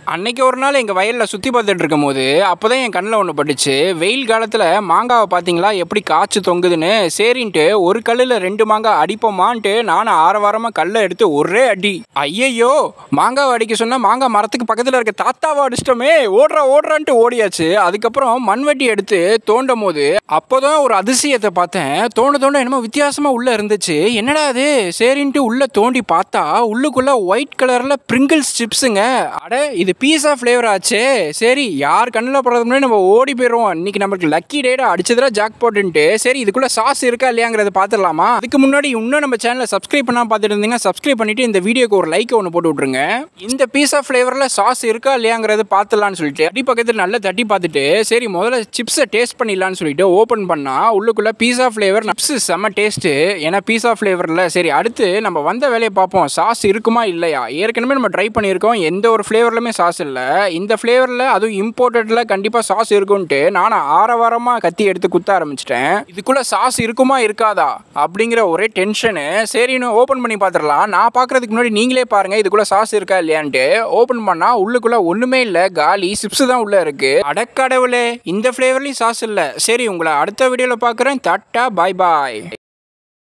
அன்னைக்கு ஒரு நாள் எங்கள் வயலில் சுற்றி பார்த்துட்டு இருக்கும் போது அப்போ தான் என் கண்ணில் ஒன்று பட்டுச்சு. வெயில் காலத்தில் மாங்காவை பார்த்தீங்களா எப்படி காய்ச்சி தொங்குதுன்னு. சரின்ட்டு ஒரு கல்லில் 2 மாங்காய் அடிப்போமான்ட்டு நானும் ஆரவாரமாக கல்லை எடுத்து ஒரே அடி. ஐயையோ, மாங்காவை அடிக்க சொன்னால் மாங்காய் மரத்துக்கு பக்கத்தில் இருக்க தாத்தாவை அடிச்சிட்டோமே, ஓடுறான்ட்டு ஓடியாச்சு. அதுக்கப்புறம் மண்வெட்டி எடுத்து தோண்டும் போது அப்போதான் ஒரு அதிசயத்தை பார்த்தேன். தோண்ட என்னமோ வித்தியாசமாக உள்ளே இருந்துச்சு. என்னடா அது சரின்ட்டு உள்ளே தோண்டி பார்த்தா உள்ளுக்குள்ளே ஒயிட் கலரில் பிரிங்கிள்ஸ் சிப்ஸுங்க. அட, இது பீஸா ஃப்ளேவர் ஆச்சே. சரி, யார் கண்ணில் போடுறது முன்னாடி நம்ம ஓடி போயிடுவோம். இன்னைக்கு நம்மளுக்கு லக்கி டேடா, அடிச்சதுல ஜாக் போட்டுன்ட்டு. சரி, இதுக்குள்ள சாஸ் இருக்கா இல்லையாங்கிறத பார்த்துடலாமா? அதுக்கு முன்னாடி இன்னும் நம்ம சேனலை சப்ஸ்கிரைப் பண்ணாம பார்த்துட்டு இருந்தீங்கன்னா சப்ஸ்கிரைப் பண்ணிட்டு இந்த வீடியோக்கு ஒரு லைக் ஒன்று போட்டு விட்ருங்க. இந்த பீஸா ஃப்ளேவரில் சாஸ் இருக்கா இல்லையாங்கிறத பார்த்துடலான்னு சொல்லிட்டு அடி பக்கத்தில் நல்லா தட்டி பார்த்துட்டு சரி முதல்ல சிப்ஸை டேஸ்ட் பண்ணிடலான்னு சொல்லிட்டு ஓப்பன் பண்ணா உள்ளுக்குள்ள பீஸா ஃப்ளேவர் சிப்ஸ் செம்ம டேஸ்ட்டு. ஏன்னா பீஸா ஃப்ளேவரில். சரி, அடுத்து நம்ம வந்த வேலையை பார்ப்போம். சாஸ் இருக்குமா இல்லையா? ஏற்கனவே நம்ம ட்ரை பண்ணியிருக்கோம், எந்த ஒரு ஃப்ளேவர்லுமே சாஸ் இல்லை. இந்த ஃப்ளேவரில் அதுவும் இம்போர்ட்டட்ல கண்டிப்பாக சாஸ் இருக்குன்ட்டு நானும் ஆரவாரமாக கத்தி எடுத்து குத்த ஆரம்பிச்சிட்டேன். இதுக்குள்ளே சாஸ் இருக்குமா இருக்காதா அப்படிங்கிற ஒரே டென்ஷனு. சரின்னு ஓப்பன் பண்ணி பார்த்துடலாம். நான் பார்க்குறதுக்கு முன்னாடி நீங்களே பாருங்கள் இதுக்குள்ளே சாஸ் இருக்கா இல்லையான்ட்டு. ஓப்பன் பண்ணால் உள்ளுக்குள்ளே ஒன்றுமே இல்லை, காலி சிப்ஸ் தான் உள்ளே இருக்குது. அடக்கடவுளே, இந்த ஃப்ளேவர்லேயும் சாஸ் இல்லை. சரி, உங்களை அடுத்த வீடியோவில் பார்க்குறேன். டாட்டா, பாய் பாய்.